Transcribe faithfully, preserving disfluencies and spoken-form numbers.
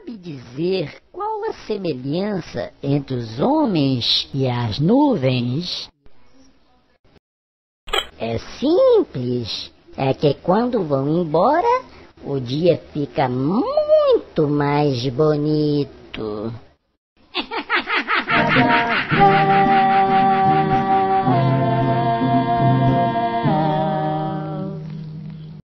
sabe dizer qual a semelhança entre os homens e as nuvens? É simples. É que quando vão embora, o dia fica muito mais bonito.